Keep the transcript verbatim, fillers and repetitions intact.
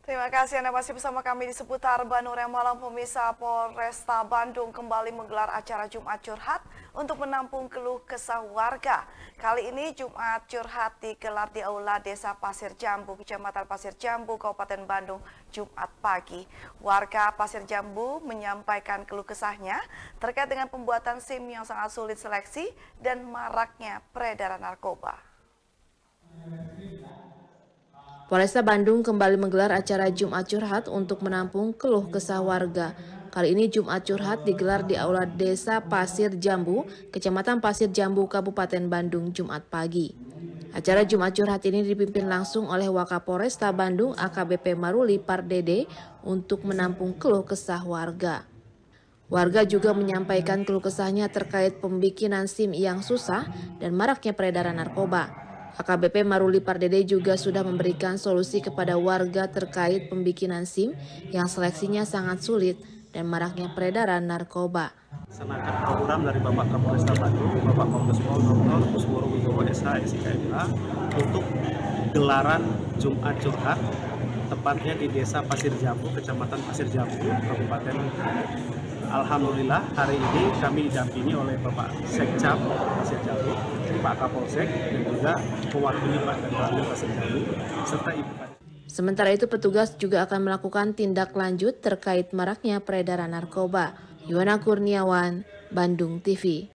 Terima kasih Anda masih bersama kami di seputar Bandung. Malam pemirsa, Polresta Bandung kembali menggelar acara Jumat Curhat untuk menampung keluh kesah warga. Kali ini Jumat Curhat digelar di Aula Desa Pasir Jambu, Kecamatan Pasir Jambu, Kabupaten Bandung, Jumat pagi. Warga Pasir Jambu menyampaikan keluh kesahnya terkait dengan pembuatan SIM yang sangat sulit seleksi dan maraknya peredaran narkoba. Polresta Bandung kembali menggelar acara Jumat Curhat untuk menampung keluh kesah warga. Kali ini Jumat Curhat digelar di Aula Desa Pasir Jambu, Kecamatan Pasir Jambu, Kabupaten Bandung, Jumat pagi. Acara Jumat Curhat ini dipimpin langsung oleh Wakapolresta Bandung A K B P Maruli Pardede untuk menampung keluh kesah warga. Warga juga menyampaikan keluh kesahnya terkait pembikinan SIM yang susah dan maraknya peredaran narkoba. A K B P Maruli Pardede juga sudah memberikan solusi kepada warga terkait pembikinan SIM yang seleksinya sangat sulit dan maraknya peredaran narkoba. Laksanakan program dari Bapak Kapolresta Bandung, Bapak Kombes Pol Doktor Kusworo Wibowo S H S I K M H untuk gelaran Jumat Curhat, tepatnya di Desa Pasir Jambu, Kecamatan Pasir Jambu, Kabupaten. Alhamdulillah hari ini kami didampingi oleh Bapak Sekcam Pasir Jambu, Pak Kapolsek, dan juga mewakili Pak dan Ramil Pasir Jambu, serta Ibu. Sementara itu petugas juga akan melakukan tindak lanjut terkait maraknya peredaran narkoba. Yuwana Kurniawan, Bandung T V.